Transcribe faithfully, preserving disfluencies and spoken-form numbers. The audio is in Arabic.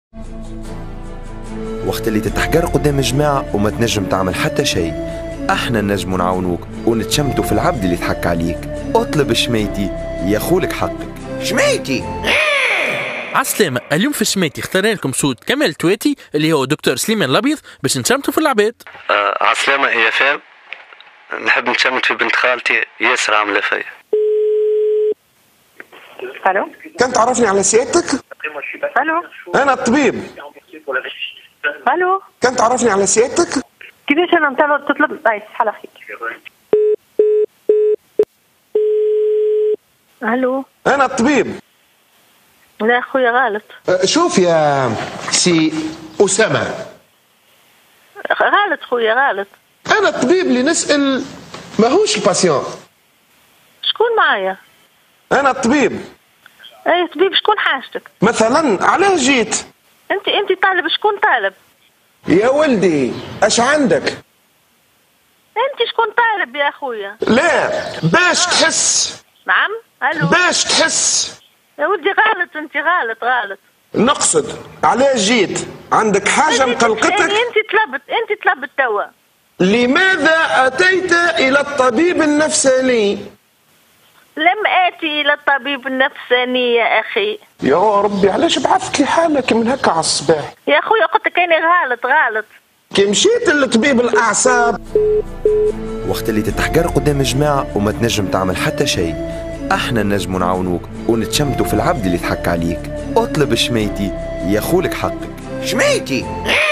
وقت اللي تتحقر قدام جماعة وما تنجم تعمل حتى شيء، احنا نجمو نعاونوك ونتشمتوا في العبد اللي تحك عليك. اطلب شميتي ياخولك حقك. شميتي عالسلامة. اليوم في شميتي اختارنا لكم صوت كمال تواتي اللي هو دكتور سليمان الابيض باش نشمتوا في العباد. آه عالسلامة يا فام، نحب نشمت في بنت خالتي ياسر عاملة فيا. الو، كنت تعرفني على سيادتك؟ الو، انا الطبيب. الو، كنت تعرفني على سيادتك؟ كيفاش انا نطلع تطلب بايس حلا فيك؟ الو، انا الطبيب. لا خويا غلط. أه، شوف يا سي أسامة، غلط خويا غلط. انا الطبيب اللي نسأل ماهوش الباسيون. شكون معايا؟ انا الطبيب. اي طبيب، شكون حاجتك؟ مثلا علاه جيت؟ انت انت طالب، شكون طالب؟ يا ولدي اش عندك؟ انت شكون طالب يا خويا؟ لا باش تحس. نعم. الو، باش تحس يا ودي غلط، انت غلط غلط. نقصد علاه جيت؟ عندك حاجة مقلقتك؟ انت طلبت انت طلبت توا. لماذا أتيت إلى الطبيب النفساني؟ لم آتي إلى الطبيب النفساني يا أخي. يا ربي علاش بعثت لي حالك من هكا على الصباح؟ يا خويا قلت لك أنا غلط غلط. كي مشيت لطبيب الأعصاب. وقت اللي تتحقر قدام جماعة وما تنجم تعمل حتى شيء، احنا نجمو نعاونوك ونتشمتوا في العبد اللي تحك عليك. اطلب شميتي ياخولك حقك. شميتي